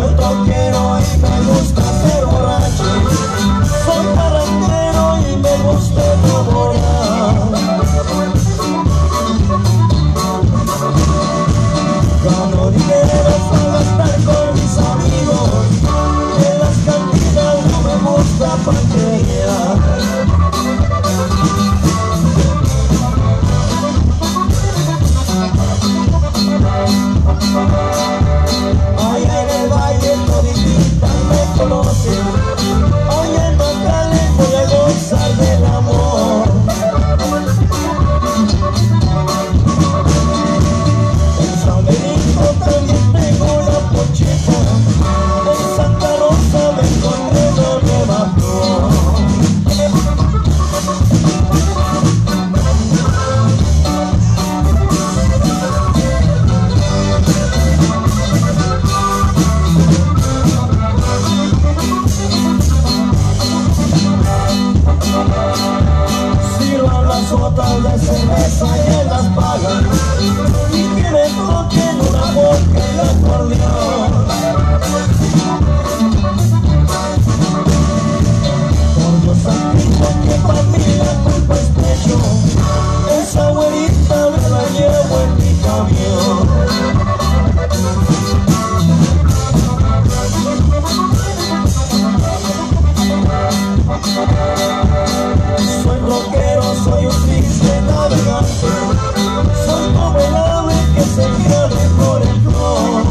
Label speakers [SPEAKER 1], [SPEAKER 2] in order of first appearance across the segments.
[SPEAKER 1] Soy troquero y me gusta ser borracho. Soy parrandero y me gusta enamorar. Gano dinero para gastar con mis amigos. En las cantinas no me gusta paquetear. Allá en el valle toditita me conocen. Hoy en Macalén voy a gozar del amor. En San Benito también tengo la pochita. En Santa Rosa me encontré una nueva flor. Sirvan las botas de cerveza y él las paga. Y que me toquen una boca y el acordeón. Por Dios santísimo que para mí la culpa es pecho. Esa güerita me la llevo en mi camión. Soy rockero, soy un triste navegante. Soy como el ave que se pierde por el flor.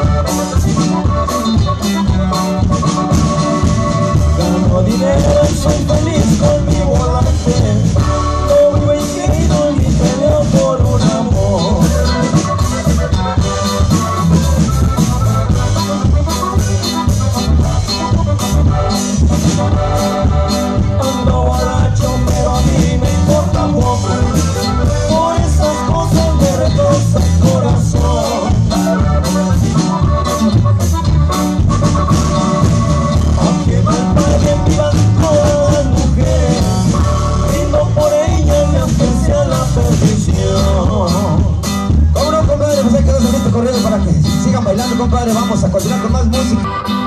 [SPEAKER 1] Gano dinero y soy feliz con mi volante. No vivo inquieto ni peleo por un amor. Ando borracho, pero a mí me importa poco. Por esas cosas me retroza el corazón. Aunque mal paguen vivan todas las mujeres, brindo por ellas y aunque sea la perdición.
[SPEAKER 2] ¿Cómo no, compadre? Pues hay que dar un corriendo para que sigan bailando, compadre. Vamos a continuar con más música.